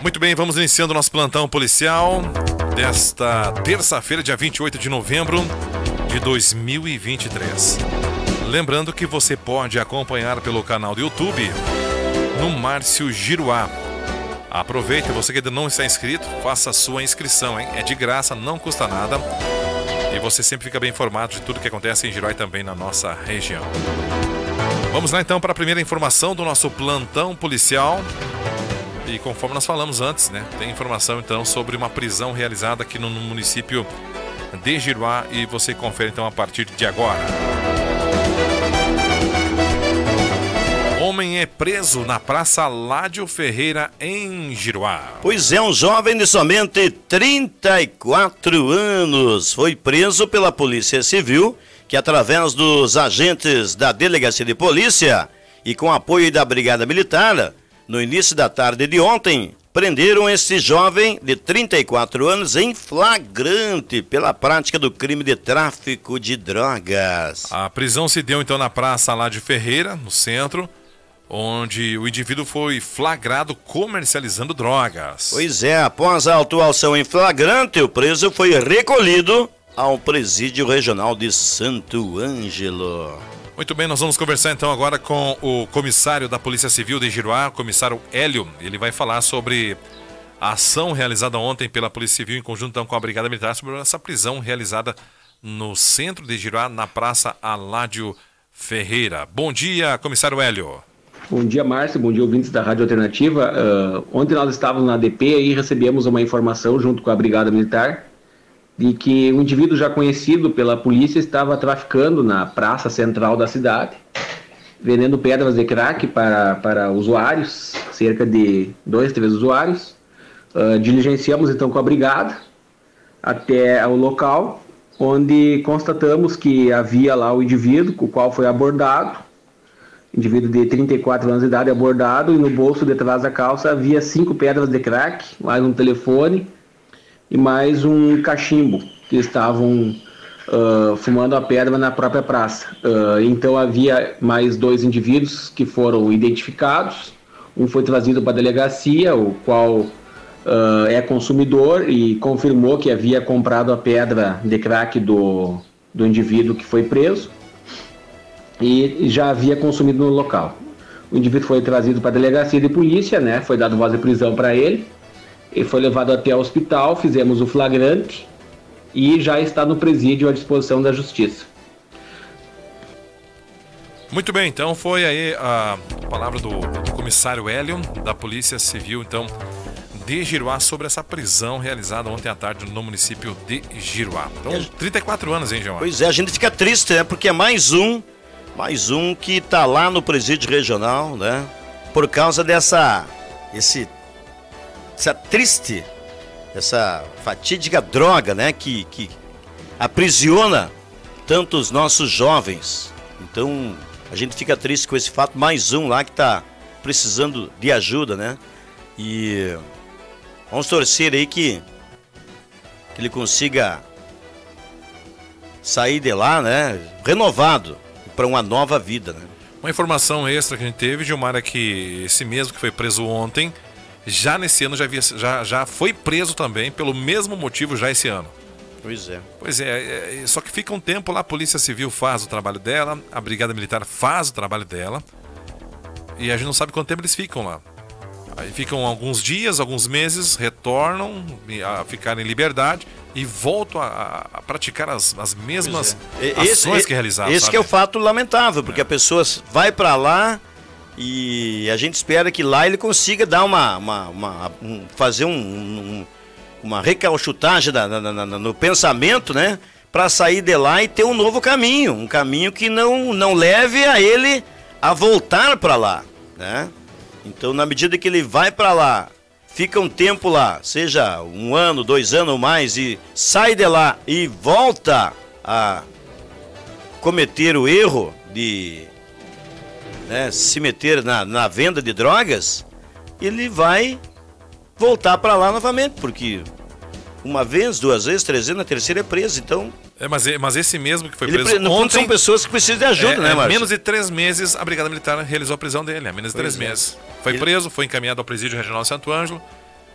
Muito bem, vamos iniciando nosso plantão policial desta terça-feira, dia 28 de novembro de 2023. Lembrando que você pode acompanhar pelo canal do YouTube no Márcio Giruá. Aproveite, você que ainda não está inscrito, faça a sua inscrição, hein? É de graça, não custa nada. E você sempre fica bem informado de tudo que acontece em Giruá e também na nossa região. Vamos lá então para a primeira informação do nosso plantão policial. E conforme nós falamos antes, né, tem informação então sobre uma prisão realizada aqui no município de Giruá e você confere então a partir de agora. Homem é preso na Praça Ládio Ferreira em Giruá. Pois é, um jovem de somente 34 anos foi preso pela Polícia Civil, que através dos agentes da Delegacia de Polícia e com apoio da Brigada Militar, no início da tarde de ontem, prenderam esse jovem de 34 anos em flagrante pela prática do crime de tráfico de drogas. A prisão se deu então na Praça Ládio Ferreira, no centro, onde o indivíduo foi flagrado comercializando drogas. Pois é, após a autuação em flagrante, o preso foi recolhido ao Presídio Regional de Santo Ângelo. Muito bem, nós vamos conversar então agora com o comissário da Polícia Civil de Giruá, o comissário Hélio. Ele vai falar sobre a ação realizada ontem pela Polícia Civil em conjunto então, com a Brigada Militar sobre essa prisão realizada no centro de Giruá, na Praça Ládio Ferreira. Bom dia, comissário Hélio. Bom dia, Márcio. Bom dia, ouvintes da Rádio Alternativa. Ontem nós estávamos na ADP e recebemos uma informação junto com a Brigada Militar de que um indivíduo já conhecido pela polícia estava traficando na praça central da cidade, vendendo pedras de crack para usuários, cerca de 2, 3 usuários. Diligenciamos então com a brigada até o local, onde constatamos que havia lá o indivíduo, com o qual foi abordado, indivíduo de 34 anos de idade abordado, e no bolso de trás da calça havia 5 pedras de crack, mais um telefone e mais um cachimbo, que estavam fumando a pedra na própria praça. Então havia mais 2 indivíduos que foram identificados, um foi trazido para a delegacia, o qual é consumidor e confirmou que havia comprado a pedra de crack do indivíduo que foi preso e já havia consumido no local. O indivíduo foi trazido para a delegacia de polícia, né? Foi dado voz de prisão para ele. Ele foi levado até o hospital, fizemos o flagrante e já está no presídio à disposição da Justiça. Muito bem, então foi aí a palavra do comissário Hélio, da Polícia Civil, então, de Giruá, sobre essa prisão realizada ontem à tarde no município de Giruá. Então, 34 anos, hein, João? Pois é, a gente fica triste, né? Porque é mais um que está lá no presídio regional, né? Por causa essa fatídica droga, né, que aprisiona tantos nossos jovens. Então, a gente fica triste com esse fato, mais um lá que está precisando de ajuda, né? E vamos torcer aí que ele consiga sair de lá, né, renovado para uma nova vida, né? Uma informação extra que a gente teve, Gilmar, é que esse mesmo que foi preso ontem, já nesse ano já foi preso também pelo mesmo motivo já esse ano. Pois é. Pois é, só que fica um tempo lá, a Polícia Civil faz o trabalho dela, a Brigada Militar faz o trabalho dela, e a gente não sabe quanto tempo eles ficam lá. Aí ficam alguns dias, alguns meses, retornam a ficar em liberdade e voltam a praticar as mesmas ações que realizaram. Esse que é o fato lamentável, porque a pessoa vai para lá e a gente espera que lá ele consiga dar fazer uma recalchutagem no pensamento, né? Para sair de lá e ter um novo caminho, um caminho que não leve a ele a voltar para lá, né? Então, na medida que ele vai para lá, fica um tempo lá, seja 1 ano, 2 anos ou mais, e sai de lá e volta a cometer o erro de, né, se meter na venda de drogas, ele vai voltar para lá novamente, porque uma vez, 2 vezes, 3 vezes, na terceira é preso, então... Mas esse mesmo que foi preso no fundo, ontem... são pessoas que precisam de ajuda, né, Márcio? Menos de 3 meses a Brigada Militar realizou a prisão dele, menos de 3 meses. Foi preso, foi encaminhado ao Presídio Regional de Santo Ângelo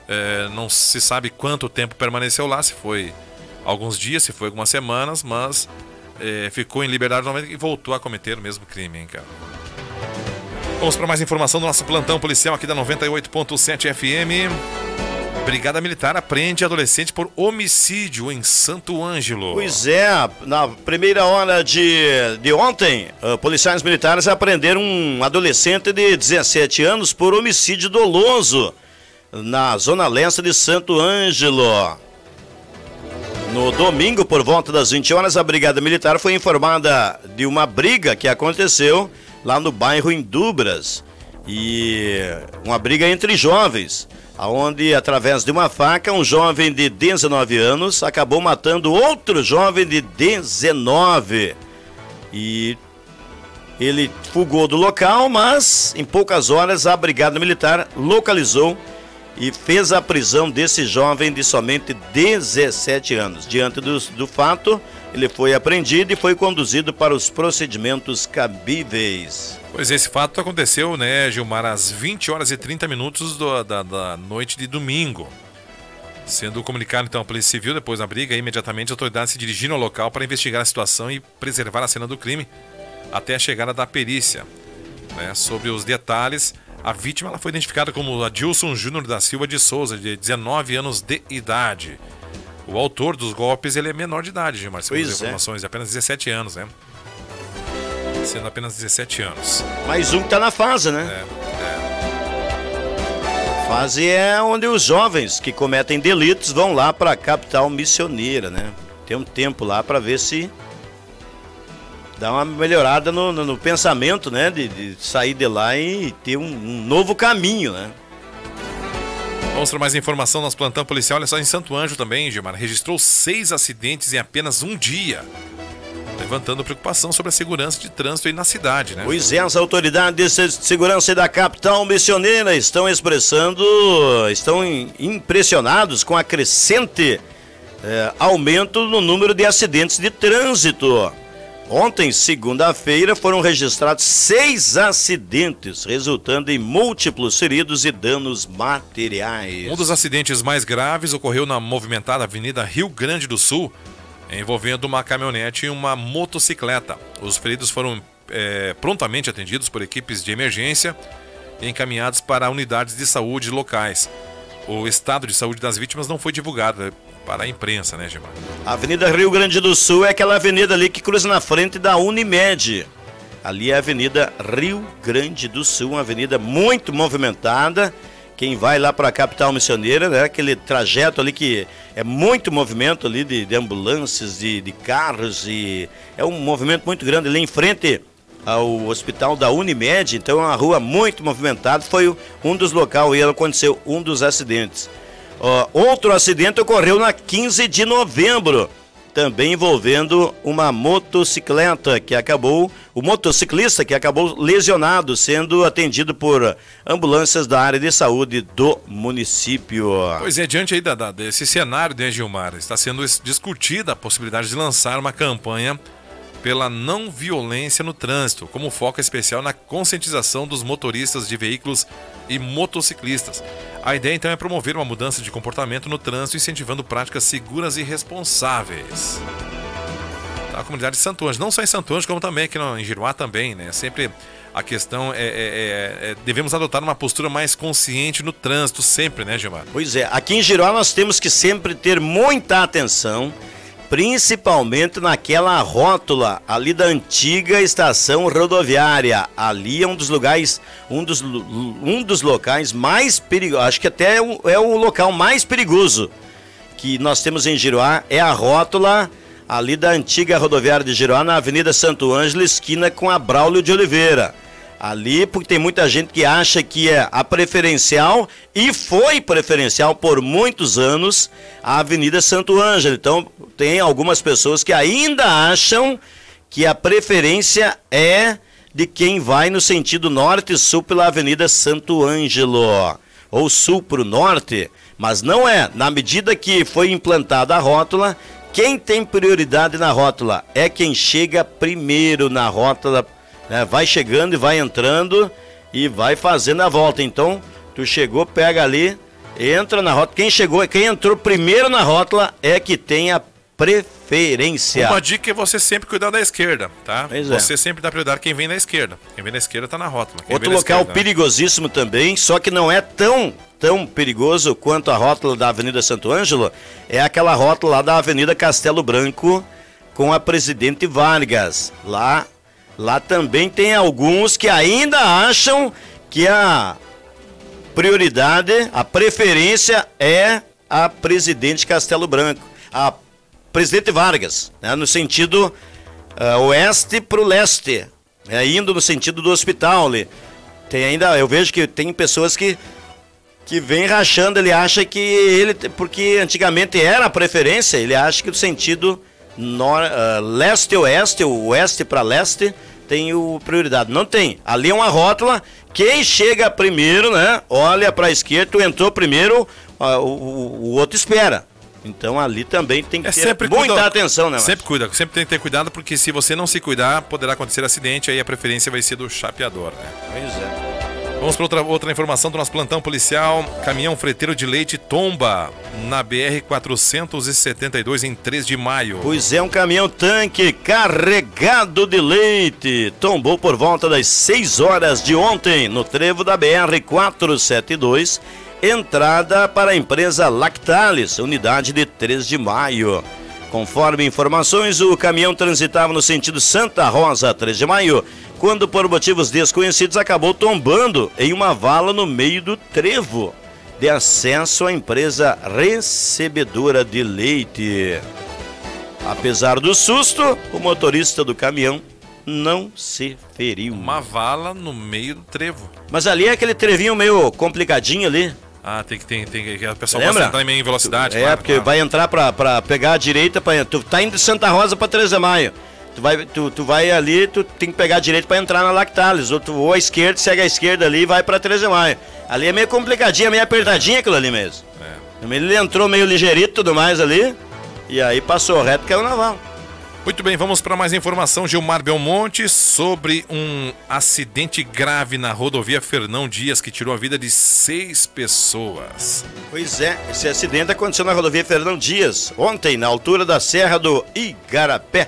Não se sabe quanto tempo permaneceu lá, se foi alguns dias, se foi algumas semanas, mas ficou em liberdade novamente e voltou a cometer o mesmo crime, hein, cara. Vamos para mais informação do nosso plantão policial aqui da 98.7 FM. Brigada Militar apreende adolescente por homicídio em Santo Ângelo. Pois é, na primeira hora de ontem, policiais militares apreenderam um adolescente de 17 anos por homicídio doloso na zona leste de Santo Ângelo. No domingo, por volta das 20 horas, a Brigada Militar foi informada de uma briga que aconteceu lá no bairro Indubras. E uma briga entre jovens, onde, através de uma faca, um jovem de 19 anos acabou matando outro jovem de 19. E ele fugou do local, mas em poucas horas a Brigada Militar localizou e fez a prisão desse jovem de somente 17 anos. Diante do fato, ele foi apreendido e foi conduzido para os procedimentos cabíveis. Pois esse fato aconteceu, né, Gilmar, às 20 horas e 30 minutos da noite de domingo. Sendo comunicado então a Polícia Civil depois da briga, imediatamente as autoridades se dirigiram ao local para investigar a situação e preservar a cena do crime até a chegada da perícia. Sobre os detalhes, a vítima ela foi identificada como Adilson Júnior da Silva de Souza, de 19 anos de idade. O autor dos golpes ele é menor de idade, Gilmar, segundo as informações, de apenas 17 anos, né? Sendo apenas 17 anos. Mais um que tá na fase, né? A fase é onde os jovens que cometem delitos vão lá para a capital missioneira, né? Tem um tempo lá para ver se dá uma melhorada no pensamento, né? De sair de lá e ter um novo caminho, né? Vamos para mais informação no nosso plantão policial. Olha só, em Santo Ângelo também, Gilmar, registrou 6 acidentes em apenas um dia, levantando preocupação sobre a segurança de trânsito aí na cidade, né? Pois é, as autoridades de segurança da capital missioneira estão impressionados com a crescente aumento no número de acidentes de trânsito. Ontem, segunda-feira, foram registrados 6 acidentes, resultando em múltiplos feridos e danos materiais. Um dos acidentes mais graves ocorreu na movimentada Avenida Rio Grande do Sul, envolvendo uma caminhonete e uma motocicleta. Os feridos foram prontamente atendidos por equipes de emergência e encaminhados para unidades de saúde locais. O estado de saúde das vítimas não foi divulgado para a imprensa, né, Gilmar? A Avenida Rio Grande do Sul é aquela avenida ali que cruza na frente da Unimed. Ali é a Avenida Rio Grande do Sul, uma avenida muito movimentada. Quem vai lá para a capital missioneira, né, aquele trajeto ali que é muito movimento ali de ambulâncias, de carros, e é um movimento muito grande ali em frente ao hospital da Unimed. Então é uma rua muito movimentada, foi um dos locais onde aconteceu um dos acidentes. Outro acidente ocorreu na 15 de novembro, também envolvendo uma motocicleta o motociclista que acabou lesionado, sendo atendido por ambulâncias da área de saúde do município. Pois é, diante aí desse cenário, né, Gilmar, está sendo discutida a possibilidade de lançar uma campanha pela não violência no trânsito, como foco especial na conscientização dos motoristas de veículos e motociclistas. A ideia então é promover uma mudança de comportamento no trânsito, incentivando práticas seguras e responsáveis. A comunidade de Santo Ângelo, não só em Santo Ângelo, como também aqui em Giruá também, né? Sempre a questão devemos adotar uma postura mais consciente no trânsito, sempre, né, Gilmar? Pois é, aqui em Giruá nós temos que sempre ter muita atenção, principalmente naquela rótula ali da antiga estação rodoviária. Ali é um dos locais mais perigosos, acho que até é o local mais perigoso que nós temos em Giruá, é a rótula ali da antiga rodoviária de Giruá, na Avenida Santo Ângelo, esquina com a Braulio de Oliveira. Ali, porque tem muita gente que acha que é a preferencial, e foi preferencial por muitos anos, a Avenida Santo Ângelo. Então, tem algumas pessoas que ainda acham que a preferência é de quem vai no sentido norte e sul pela Avenida Santo Ângelo, ou sul para o norte, mas não é. Na medida que foi implantada a rótula, quem tem prioridade na rótula é quem chega primeiro na rótula, né? Vai chegando e vai entrando e vai fazendo a volta. Então, tu chegou, pega ali Entra na rótula. Quem entrou primeiro na rótula é que tem a preferência. Uma dica é você sempre cuidar da esquerda, tá? Pois você sempre dá prioridade quem vem da esquerda. Quem vem da esquerda tá na rótula. Outro local perigosíssimo também, só que não é tão perigoso quanto a rótula da Avenida Santo Ângelo, é aquela rótula lá da Avenida Castelo Branco com a Presidente Vargas. Lá também tem alguns que ainda acham que a prioridade, a preferência é a Presidente Castelo Branco, a Presidente Vargas, né, no sentido oeste para o leste, indo no sentido do hospital ali. Tem ainda, eu vejo que tem pessoas que vem rachando, ele acha que ele, porque antigamente era a preferência, ele acha que o sentido leste-oeste, o oeste para leste, tem o prioridade. Não tem. Ali é uma rótula, quem chega primeiro, né, olha para a esquerda, tu entrou primeiro, o outro espera. Então ali também tem que ter muita atenção, né? Sempre sempre tem que ter cuidado, porque se você não se cuidar, poderá acontecer acidente, aí a preferência vai ser do chapeador, né? Pois é. Vamos para outra informação do nosso plantão policial. Caminhão freteiro de leite tomba na BR-472 em 3 de maio. Pois é, um caminhão-tanque carregado de leite tombou por volta das 6 horas de ontem no trevo da BR-472, entrada para a empresa Lactalis, unidade de 3 de maio. Conforme informações, o caminhão transitava no sentido Santa Rosa, 3 de maio, quando por motivos desconhecidos acabou tombando em uma vala no meio do trevo de acesso à empresa recebedora de leite. Apesar do susto, o motorista do caminhão não se feriu. Uma vala no meio do trevo. Mas ali é aquele trevinho meio complicadinho ali. Ah, tem que o pessoal gosta de entrar meio em velocidade. Porque vai entrar pra pegar a direita, tu tá indo de Santa Rosa pra 3 de maio. Tu vai ali, tu tem que pegar a direita pra entrar na Lactalis, ou a esquerda, segue a esquerda ali e vai pra 3 de maio. Ali é meio complicadinho, meio apertadinho aquilo ali mesmo. Ele entrou meio ligeirito e tudo mais ali, e aí passou reto, caiu na vala. Muito bem, vamos para mais informação. Gilmar Belmonte sobre um acidente grave na rodovia Fernão Dias que tirou a vida de 6 pessoas. Pois é, esse acidente aconteceu na rodovia Fernão Dias, ontem, na altura da Serra do Igarapé.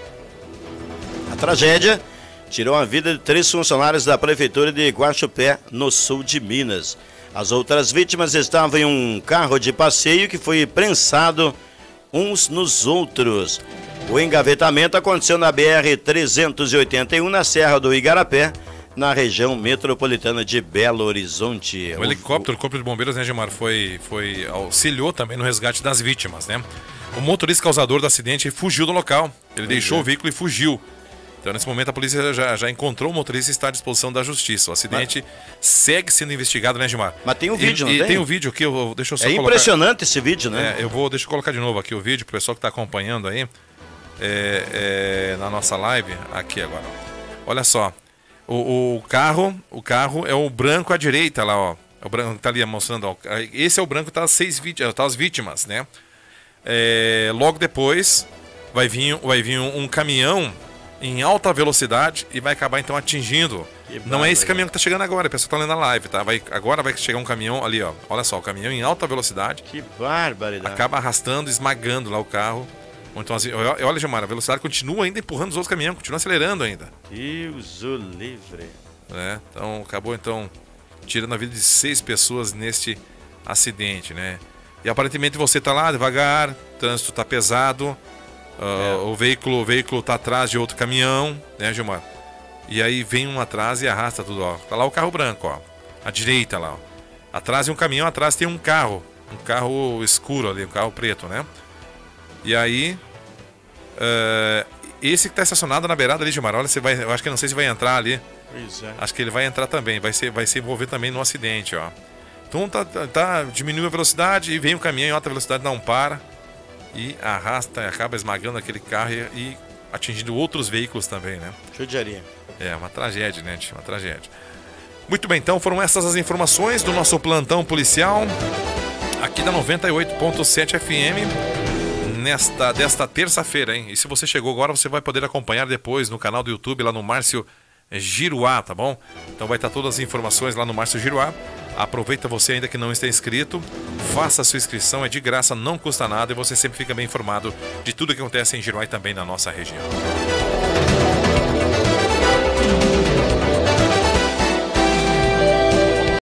A tragédia tirou a vida de 3 funcionários da Prefeitura de Guaxupé, no sul de Minas. As outras vítimas estavam em um carro de passeio que foi prensado uns nos outros. O engavetamento aconteceu na BR-381, na Serra do Igarapé, na região metropolitana de Belo Horizonte. O helicóptero, o Corpo de Bombeiros, né, Gilmar, auxiliou também no resgate das vítimas, né? O motorista causador do acidente fugiu do local. Ele deixou o veículo e fugiu. Então, nesse momento, a polícia já encontrou o motorista e está à disposição da justiça. O acidente segue sendo investigado, né, Gilmar? Mas tem um vídeo, não tem? Tem um vídeo aqui, deixa eu só colocar. Impressionante esse vídeo, né? Deixa eu colocar de novo aqui o vídeo, para o pessoal que está acompanhando aí. Na nossa live, aqui agora. Olha só. O carro é o branco à direita lá, ó. O branco tá ali mostrando, ó. Esse é o branco, tá as vítimas, né? Logo depois vai vir um caminhão em alta velocidade e vai acabar então atingindo. Não é esse caminhão que tá chegando agora, a pessoa tá lendo a live, tá? Agora vai chegar um caminhão ali, ó. Olha só, o caminhão em alta velocidade. Que barbaridade. Acaba arrastando, esmagando lá o carro. Então, assim, olha, Gilmar, a velocidade continua ainda empurrando os outros caminhões, continua acelerando ainda. Deus o livre. Então, acabou então tirando a vida de 6 pessoas neste acidente, né? E aparentemente você tá lá devagar, o trânsito tá pesado, o veículo tá atrás de outro caminhão, né, Gilmar? E aí vem um atrás e arrasta tudo, ó. Tá lá o carro branco, ó. À direita lá, ó. Atrás de um caminhão, atrás tem um carro escuro ali, um carro preto, né? E aí, esse que está estacionado na beirada ali, Gilmar, olha, eu acho que não sei se vai entrar ali. Pois é. Acho que ele vai entrar também, vai se envolver também no acidente, ó. Então diminui a velocidade e vem o caminhão em alta velocidade, não para. E arrasta e acaba esmagando aquele carro e atingindo outros veículos também, né? Judiaria. Uma tragédia, né, uma tragédia. Muito bem, então foram essas as informações do nosso plantão policial aqui da 98.7 FM. Desta terça-feira, hein? E se você chegou agora, você vai poder acompanhar depois no canal do YouTube, lá no Márcio Giruá, tá bom? Então vai estar todas as informações lá no Márcio Giruá. Aproveita você ainda que não está inscrito, faça a sua inscrição, é de graça, não custa nada e você sempre fica bem informado de tudo que acontece em Giruá e também na nossa região.